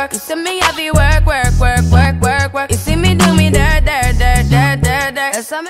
work. You see me happy work. You see me do me dirt. That's how me.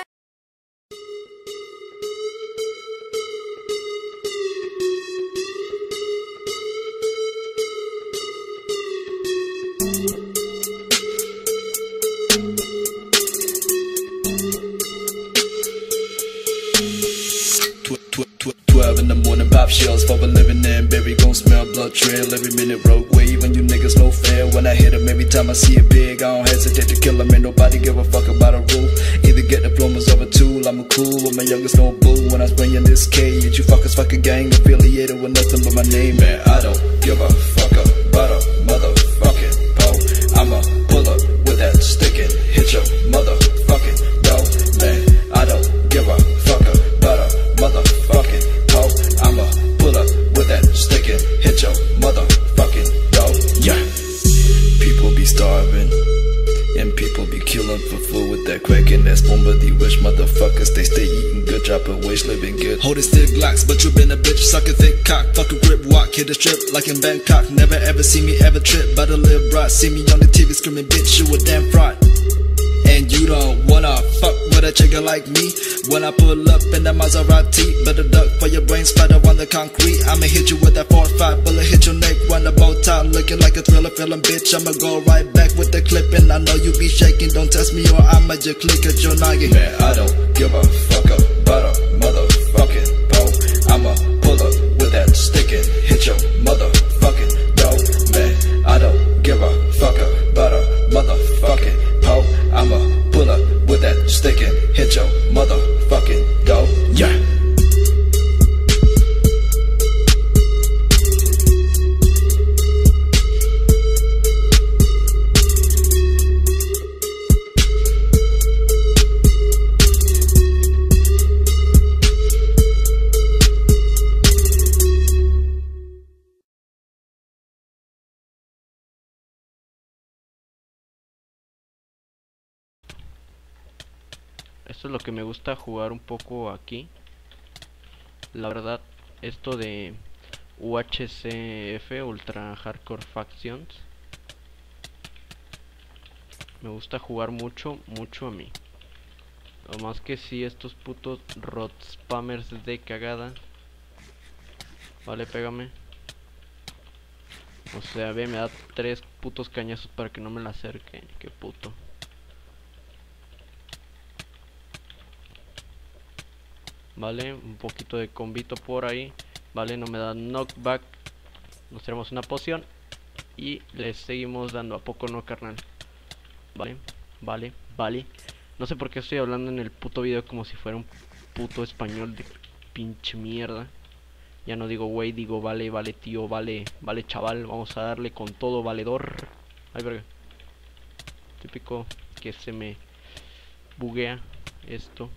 In the morning, pop shells for a living and berry gon' smell blood trail every minute. Rogue wave and you niggas no fair. When I hit 'em, every time I see it big, I don't hesitate to kill 'em. Ain't nobody give a fuck about a rule. Either get diplomas or a tool. I'm a cool with my youngest no boo. When I spray in this cage, you fuckers fucking gang affiliated with nothing but my name. Man, I don't give a fuck about a motherfucking pole. I'ma pull up with that stick and hit your motherfucking door. Man, I don't give a fuck about a motherfucking pole. I'ma pull up with that stick and hit your motherfucking door. Yeah. People be starving and people be killing for food with that crack and that spoon. But these rich motherfuckers, they stay eating good, dropping waste, living good. Holding stick glocks, but you been a bitch, sucking thick cock. Fuck a grip, walk, hit a strip like in Bangkok. Never ever see me ever trip, but a little brat. See me on the TV screaming, bitch, you a damn fraud. And you don't wanna fuck with a chicken like me. When I pull up in the Maserati, better duck for your brain splatter on the concrete. I'ma hit you with that 4-5 bullet, hit your neck, run the bow tie, looking like a thriller film, bitch. I'ma go right back with the clip, and I know you be shaking. Don't test me or I'ma just click at your noggin. Man, I don't give a fuck about a motherfucking pole. I'ma pull up with that stick and hit your motherfucking door. Man, I don't give a fuck about a motherfucking pole. I'ma pull up with that stick and hit your motherfucking door. Yeah. Esto es lo que me gusta jugar un poco aquí. La verdad, esto de UHCF, Ultra Hardcore Factions, me gusta jugar mucho a mí. Lo más que sí, estos putos rot spammers de cagada. Vale, pégame. O sea, ve, me da 3 putos cañazos para que no me la acerque. Qué puto. Vale, un poquito de combito por ahí. Vale, no me da knockback. Nos tenemos una poción y le seguimos dando. ¿A poco no, carnal? Vale. No sé por qué estoy hablando en el puto video como si fuera un puto español de pinche mierda. Ya no digo güey, digo vale tío, vale chaval. Vamos a darle con todo, valedor. Ay, verga. Típico que se me buguea esto.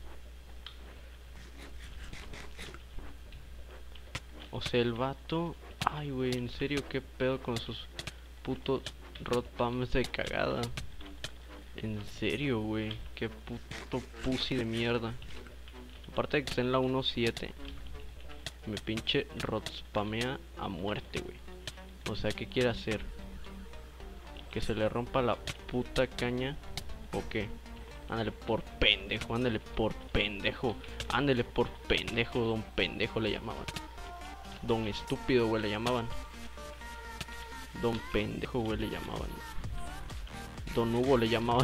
O sea, el vato... Ay, güey, en serio, qué pedo con sus putos rotpams de cagada. En serio, güey, qué puto pussy de mierda. Aparte de que está en la 1.7, me pinche rotspamea a muerte, güey. O sea, ¿qué quiere hacer? ¿Que se le rompa la puta caña? ¿O qué? Ándale por pendejo, ándale por pendejo. Ándale por pendejo, don pendejo le llamaban. Don estúpido, güey, le llamaban. Don pendejo, güey, le llamaban. Don Hugo le llamaban.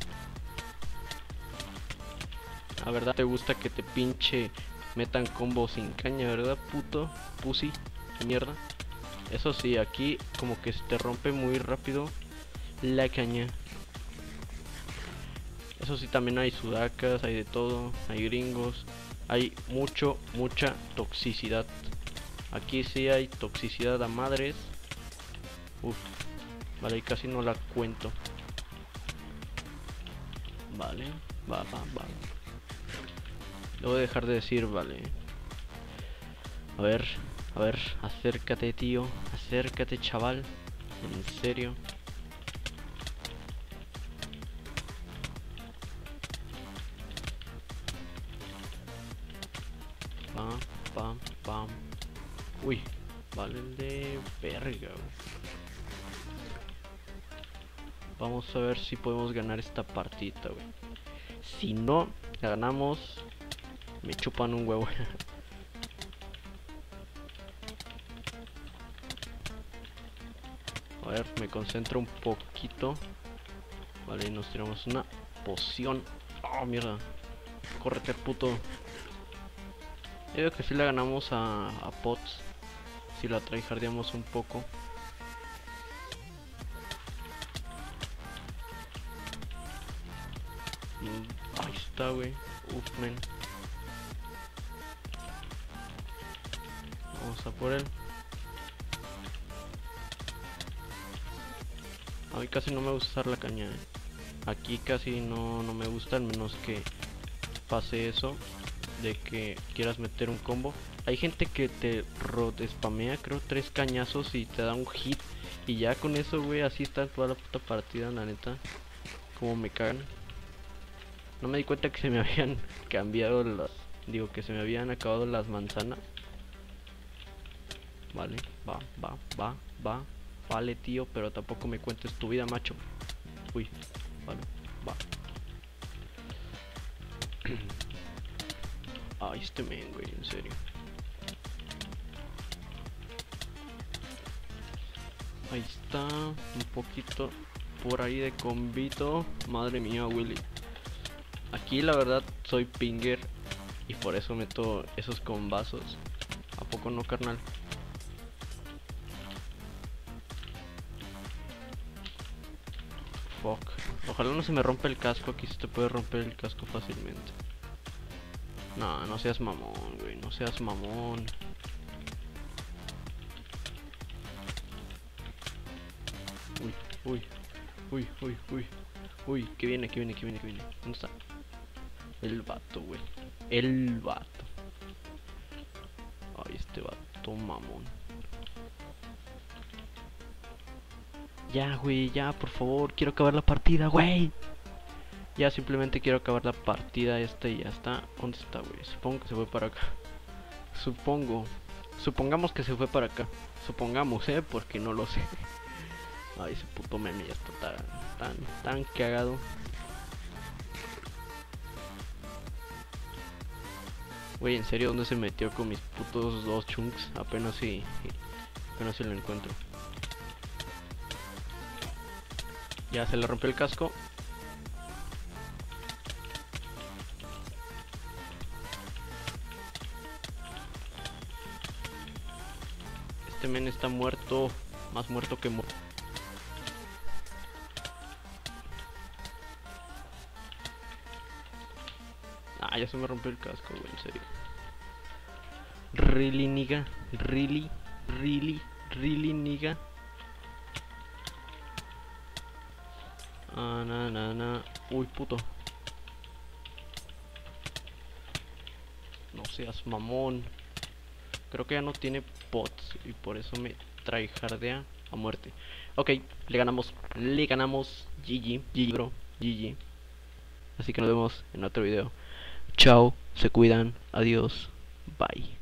La verdad te gusta que te pinche metan combo sin caña, ¿verdad, puto? Pussy, mierda. Eso sí, aquí como que se te rompe muy rápido la caña. Eso sí, también hay sudacas, hay de todo, hay gringos. Hay mucha toxicidad. Aquí sí hay toxicidad a madres. Uf, vale, casi no la cuento. Vale, va. Lo voy a dejar de decir, vale. A ver, acércate, tío. Acércate, chaval. En serio. Pam. Uy, vale de verga. Vamos a ver si podemos ganar esta partida, güey. Si no la ganamos, me chupan un huevo. A ver, me concentro un poquito. Vale, y nos tiramos una poción. Oh, mierda. Córrete, puto. Yo creo que si la ganamos a Pots. Si la tryhardeamos un poco. Ahí está, güey. Uf, men. Vamos a por él. A mí casi no me gusta usar la caña, Aquí casi no me gusta, al menos que pase eso de que quieras meter un combo. Hay gente que te spamea, creo, 3 cañazos y te da un hit. Y ya con eso, güey, así está toda la puta partida, la neta. Como me cagan. No me di cuenta que se me habían cambiado las... Digo, que se me habían acabado las manzanas. Vale, va. Vale, tío, pero tampoco me cuentes tu vida, macho. Uy, vale, va. Ay, este men, güey, en serio. Ahí está, un poquito por ahí de combito. Madre mía, Willy. Aquí la verdad soy pinger y por eso meto esos combazos. ¿A poco no, carnal? Fuck. Ojalá no se me rompa el casco. Aquí se te puede romper el casco fácilmente. No, no seas mamón, güey. No seas mamón. Uy, que viene. ¿Dónde está? El vato, güey. El vato. Ay, este vato mamón. Ya, güey, ya, por favor. Quiero acabar la partida, güey. Ya, simplemente quiero acabar la partida esta y ya está. ¿Dónde está, güey? Supongo que se fue para acá. Supongamos que se fue para acá. Supongamos, porque no lo sé. Ay, ese puto meme ya está tan cagado. Güey, en serio, ¿dónde se metió con mis putos 2 chunks? Apenas si lo encuentro. Ya se le rompió el casco. Este men está muerto. Más muerto que muerto. Ah, ya se me rompió el casco, güey, en serio. Really, nigga. Really, nigga. Ah, Uy, puto. No seas mamón. Creo que ya no tiene pots y por eso me tryhardea a muerte. Ok, le ganamos. GG, bro. GG. Así que nos vemos en otro video. Chao, se cuidan, adiós, bye.